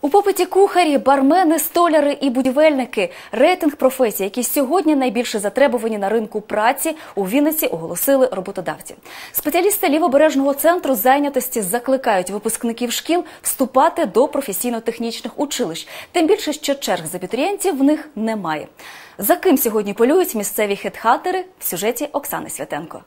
У попиті кухарі, бармени, столяри і будівельники. Рейтинг професій, які сьогодні найбільше затребувані на ринку праці, у Вінниці оголосили роботодавці. Спеціалісти Лівобережного центру зайнятості закликають випускників шкіл вступати до професійно-технічних училищ. Тим більше, що черг з абітурієнтів в них немає. За ким сьогодні полюють місцеві хедхантери в сюжеті Оксани Святенко.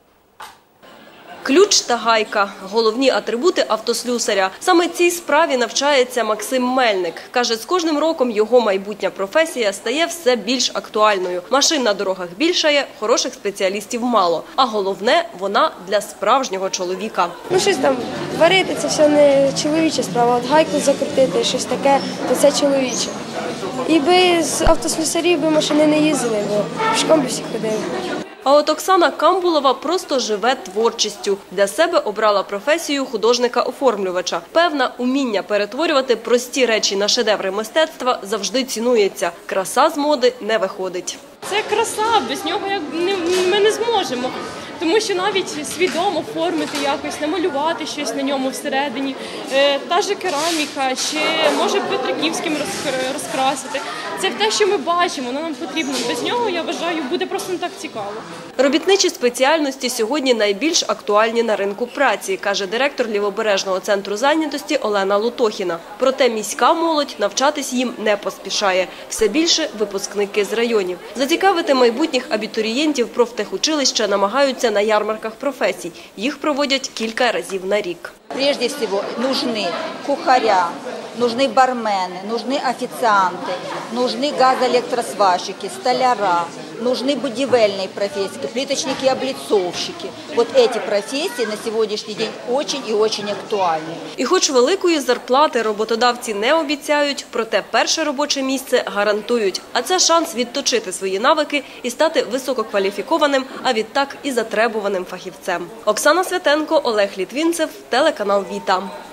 Ключ та гайка – головні атрибути автослюсаря. Саме цій справі навчається Максим Мельник. Каже, з кожним роком його майбутня професія стає все більш актуальною. Машин на дорогах більшає, хороших спеціалістів мало. А головне – вона для справжнього чоловіка. Щось там варити – це все не чоловіча справа. От гайку закрутити, щось таке – то це чоловіче. І без автослюсарів би машини не їздили, бо пішком би всі ходили. А от Оксана Камбулова просто живе творчістю. Для себе обрала професію художника-оформлювача. Певна, уміння перетворювати прості речі на шедеври мистецтва завжди цінується. Краса з моди не виходить. Це краса, без нього ми не зможемо. Тому що навіть свідомо оформити якось, намалювати щось на ньому всередині, та ж кераміка, чи може петриківським розкрасити. Це те, що ми бачимо, воно нам потрібно. Без нього, я вважаю, буде просто не так цікаво. Робітничі спеціальності сьогодні найбільш актуальні на ринку праці, каже директор Лівобережного центру зайнятості Олена Лутохіна. Проте міська молодь навчатись їм не поспішає. Все більше випускники з районів. Зацікавити майбутніх абітурієнтів профтехучилища намагаються на ярмарках професій. Їх проводять кілька разів на рік. Прежде всего нужны кухаря, нужны бармены, нужны официанты, нужны газоэлектросварщики, столяра, нужны будівельные профессии, плиточники и облицовщики. Вот эти профессии на сегодняшний день очень и очень актуальны. І хоч великої зарплати роботодавці не обіцяють, проте перше робоче місце гарантують. А це шанс відточити свої навики і стати висококваліфікованим, а відтак і затребуваним фахівцем. Оксана Святенко, Олег Літвінцев, телеканал Віта.